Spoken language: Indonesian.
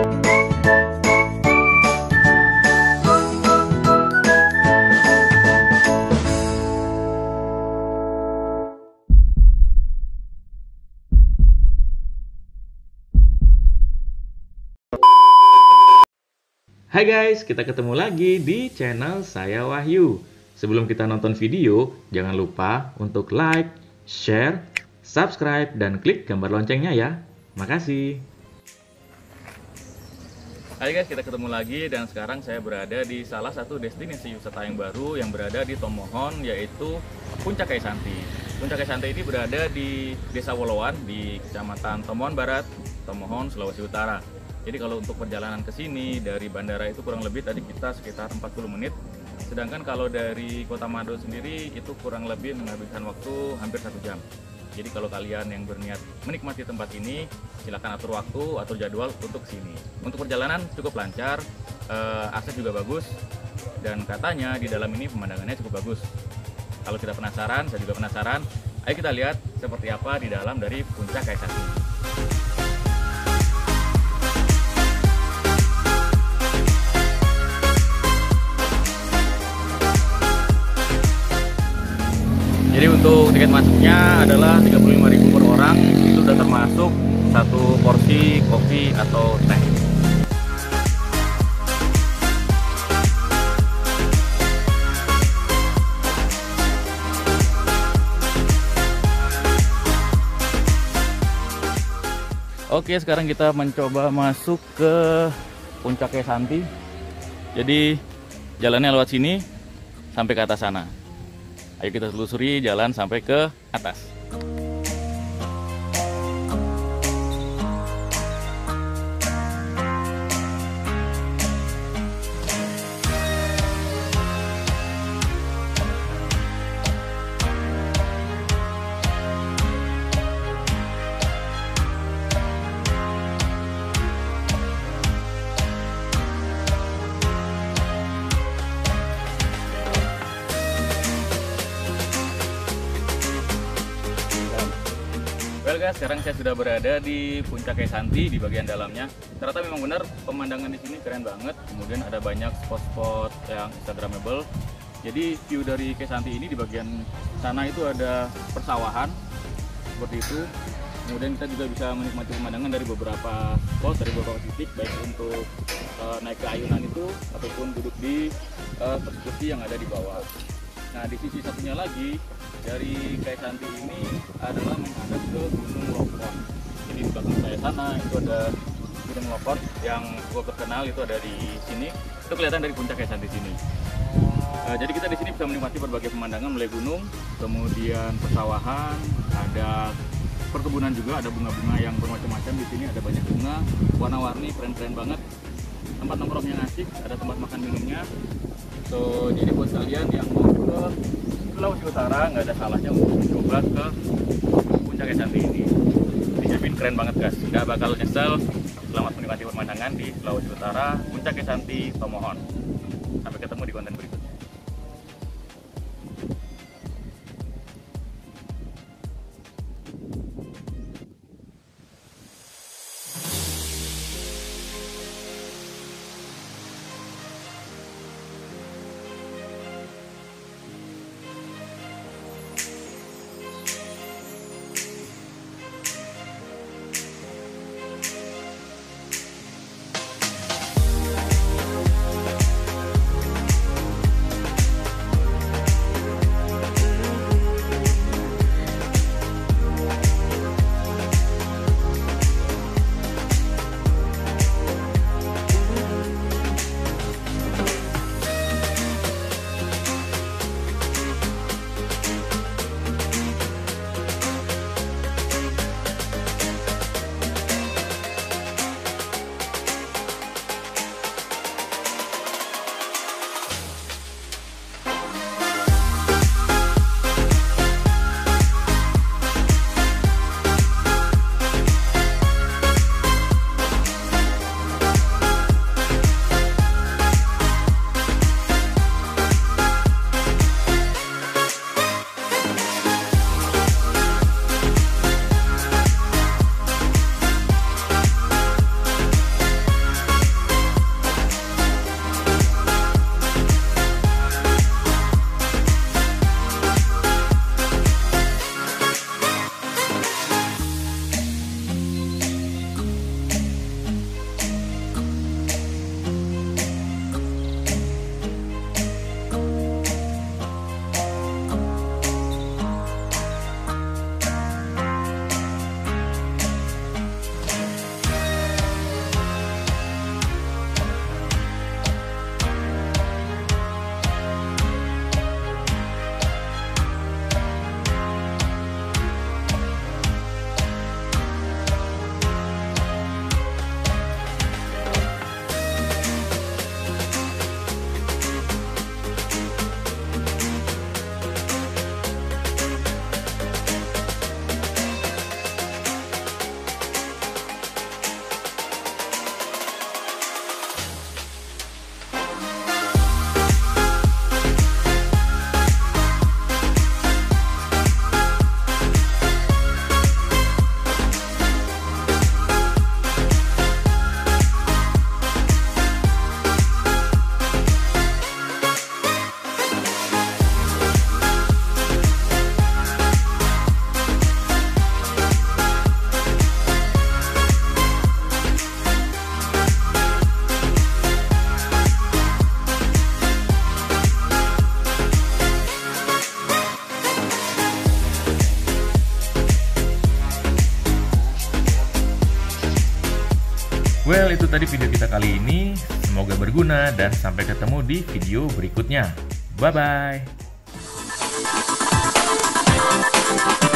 Hai guys, kita ketemu lagi di channel saya Wahyu. Sebelum kita nonton video, jangan lupa untuk like, share, subscribe, dan klik gambar loncengnya ya. Makasih. Hai guys, kita ketemu lagi dan sekarang saya berada di salah satu destinasi wisata yang baru yang berada di Tomohon, yaitu Puncak Kaisanti. Puncak Kaisanti ini berada di Desa Woloan di Kecamatan Tomohon Barat, Tomohon, Sulawesi Utara. Jadi kalau untuk perjalanan ke sini dari bandara itu kurang lebih tadi kita sekitar 40 menit. Sedangkan kalau dari Kota Manado sendiri itu kurang lebih menghabiskan waktu hampir 1 jam. Jadi kalau kalian yang berniat menikmati tempat ini, silakan atur waktu, atur jadwal untuk sini. Untuk perjalanan cukup lancar, akses juga bagus, dan katanya di dalam ini pemandangannya cukup bagus. Kalau kita penasaran, saya juga penasaran, ayo kita lihat seperti apa di dalam dari Puncak Kaisanti. Jadi untuk tiket masuknya adalah 35.000 per orang, itu sudah termasuk satu porsi kopi atau teh. Oke, sekarang kita mencoba masuk ke Puncak Kaisanti. Jadi jalannya lewat sini sampai ke atas sana. Ayo kita telusuri jalan sampai ke atas. Well guys, sekarang saya sudah berada di Puncak Kaisanti di bagian dalamnya. Ternyata memang benar pemandangan di sini keren banget. Kemudian ada banyak spot-spot yang instagramable. Jadi view dari Kaisanti ini di bagian sana itu ada persawahan seperti itu. Kemudian kita juga bisa menikmati pemandangan dari beberapa spot, dari beberapa titik, baik untuk naik ke ayunan itu ataupun duduk di kursi yang ada di bawah. Nah, di sisi satunya lagi dari Kaisanti ini adalah menghadap ke Gunung Lokon. Jadi di belakang saya sana itu ada Gunung Lokon yang cukup terkenal, itu ada di sini. Itu kelihatan dari Puncak Kaisanti sini. Jadi kita di sini bisa menikmati berbagai pemandangan mulai gunung, kemudian persawahan, ada perkebunan juga, ada bunga-bunga yang bermacam-macam di sini, ada banyak bunga, warna-warni, keren-keren banget. Tempat nongkrongnya asik, ada tempat makan minumnya. So, jadi buat kalian yang mau ke Sulawesi Utara, nggak ada salahnya untuk mencoba ke Puncak Kaisanti ini. Dijamin keren banget guys, nggak bakal nyesel. Selamat menikmati pemandangan di Sulawesi Utara, Puncak Kaisanti, Tomohon. Sampai ketemu di konten berikutnya. Well, itu tadi video kita kali ini. Semoga berguna dan sampai ketemu di video berikutnya. Bye-bye.